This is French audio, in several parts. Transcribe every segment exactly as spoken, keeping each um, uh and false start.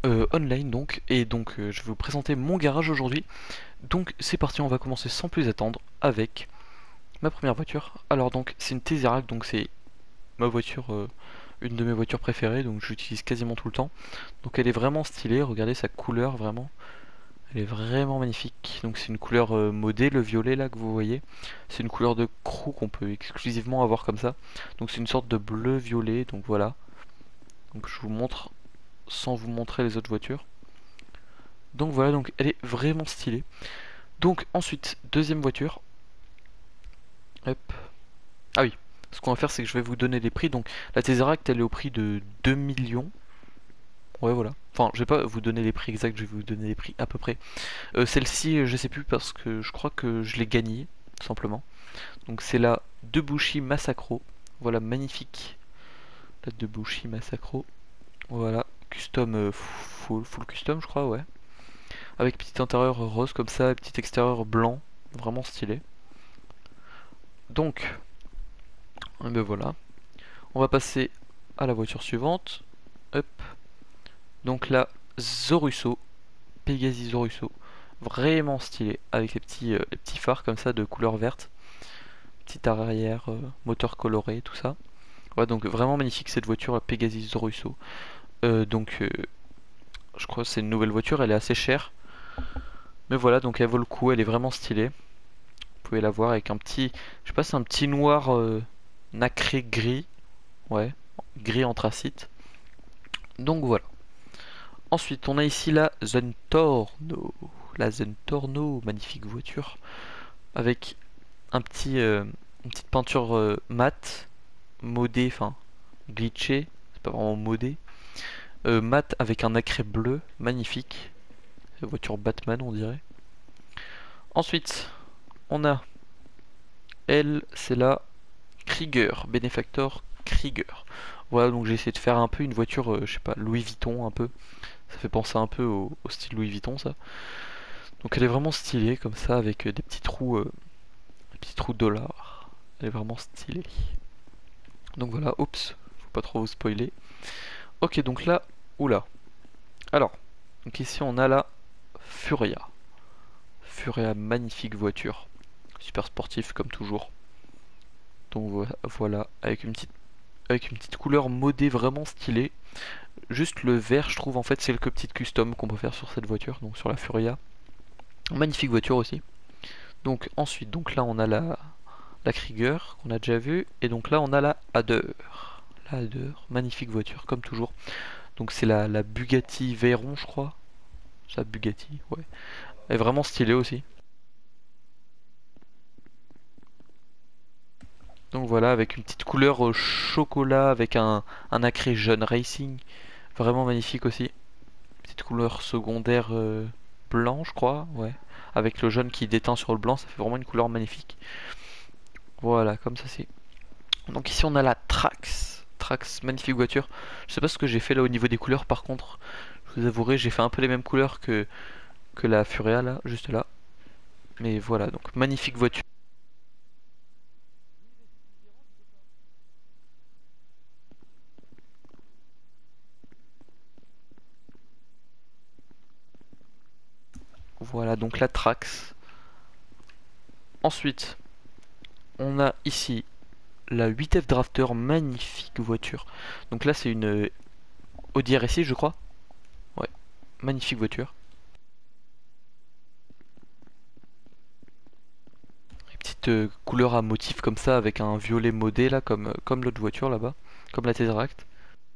euh, online donc, et donc euh, je vais vous présenter mon garage aujourd'hui. Donc c'est parti, on va commencer sans plus attendre avec ma première voiture. Alors donc c'est une Tesseract, donc c'est ma voiture, euh, une de mes voitures préférées, donc j'utilise quasiment tout le temps. Donc elle est vraiment stylée, regardez sa couleur vraiment, elle est vraiment magnifique. Donc c'est une couleur euh, modée, le violet là que vous voyez. C'est une couleur de crew qu'on peut exclusivement avoir comme ça. Donc c'est une sorte de bleu violet, donc voilà. Donc je vous montre sans vous montrer les autres voitures. Donc voilà, donc elle est vraiment stylée. Donc ensuite, deuxième voiture. Hop. Ah oui, ce qu'on va faire c'est que je vais vous donner les prix. Donc la Tesseract elle est au prix de deux millions. Ouais voilà. Enfin je vais pas vous donner les prix exacts, je vais vous donner les prix à peu près. Euh, Celle-ci euh, je sais plus parce que je crois que je l'ai gagnée, tout simplement. Donc c'est la Debusshy Massacro. Voilà, magnifique. La Debusshy Massacro. Voilà, custom euh, full, full custom je crois, ouais. Avec petit intérieur rose comme ça, petit extérieur blanc. Vraiment stylé. Donc, et ben voilà. On va passer à la voiture suivante. Hop. Donc là, Zorusso, Pegasi Zorusso, vraiment stylé, avec les petits, euh, les petits phares comme ça de couleur verte, petit arrière, euh, moteur coloré, tout ça. Ouais, donc vraiment magnifique cette voiture, la Pegasi Zorusso. Euh, donc, euh, je crois que c'est une nouvelle voiture, elle est assez chère, mais voilà, donc elle vaut le coup, elle est vraiment stylée. Vous pouvez la voir avec un petit, je sais pas, c'est un petit noir euh, nacré gris, ouais, gris anthracite. Donc voilà. Ensuite, on a ici la Zentorno. La Zentorno, magnifique voiture. Avec un petit, euh, une petite peinture euh, mate, modée, enfin glitchée, c'est pas vraiment modé. Euh, mat avec un nacré bleu, magnifique. La voiture Batman, on dirait. Ensuite, on a, elle, c'est la Krieger, Benefactor Krieger. Voilà, donc j'ai essayé de faire un peu une voiture, euh, je sais pas, Louis Vuitton un peu. Ça fait penser un peu au, au style Louis Vuitton, ça. Donc elle est vraiment stylée comme ça avec euh, des petits trous, euh, des petits trous dollars. Elle est vraiment stylée. Donc voilà, oups, faut pas trop vous spoiler. Ok, donc là, oula. Alors, donc ici on a la Furia. Furia, magnifique voiture, super sportif comme toujours. Donc voilà, avec une petite, avec une petite couleur modée vraiment stylée. Juste le vert, je trouve en fait, c'est quelques petites custom qu'on peut faire sur cette voiture, donc sur la Furia. Magnifique voiture aussi. Donc ensuite, donc là on a la, la Krieger qu'on a déjà vu, et donc là on a la Hader. La Hader, magnifique voiture comme toujours. Donc c'est la, la Bugatti Veyron je crois. C'est la Bugatti, ouais. Elle est vraiment stylée aussi. Donc voilà, avec une petite couleur au chocolat, avec un, un nacré jaune racing. Vraiment magnifique aussi. Petite couleur secondaire euh, blanc je crois, ouais. Avec le jaune qui déteint sur le blanc, ça fait vraiment une couleur magnifique. Voilà, comme ça c'est. Donc ici on a la Trax. Trax, magnifique voiture. Je sais pas ce que j'ai fait là au niveau des couleurs par contre. Je vous avouerai, j'ai fait un peu les mêmes couleurs que, que la Furia là, juste là. Mais voilà, donc magnifique voiture. Voilà, donc la Trax. Ensuite, on a ici la huit F Drafter, magnifique voiture. Donc là c'est une Audi R S I je crois. Ouais, magnifique voiture. Une petite euh, couleur à motif comme ça avec un violet modé là comme, comme l'autre voiture là-bas. Comme la Tesseract.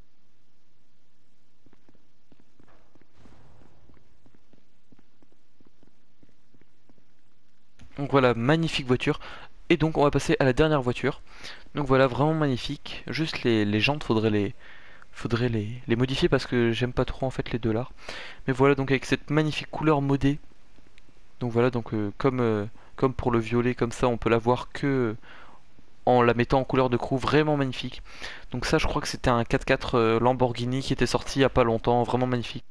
Donc voilà, magnifique voiture. Et donc on va passer à la dernière voiture. Donc voilà, vraiment magnifique. Juste les, les jantes, faudrait les, faudrait les, les modifier parce que j'aime pas trop en fait les deux là. Mais voilà, donc avec cette magnifique couleur modée. Donc voilà, donc euh, comme, euh, comme pour le violet, comme ça, on peut la voir que en la mettant en couleur de crew, vraiment magnifique. Donc ça, je crois que c'était un quatre-quatre euh, Lamborghini qui était sorti il y a pas longtemps, vraiment magnifique.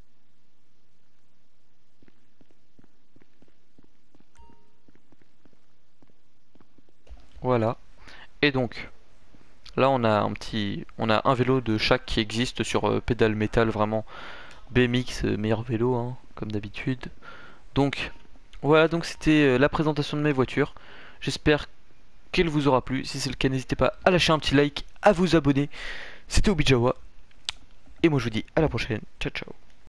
Voilà. Et donc, là on a un petit, on a un vélo de chaque qui existe sur euh, pédale métal vraiment B M X, euh, meilleur vélo, hein, comme d'habitude. Donc, voilà, donc c'était euh, la présentation de mes voitures. J'espère qu'elle vous aura plu. Si c'est le cas, n'hésitez pas à lâcher un petit like, à vous abonner. C'était Obijawa. Et moi je vous dis à la prochaine. Ciao ciao.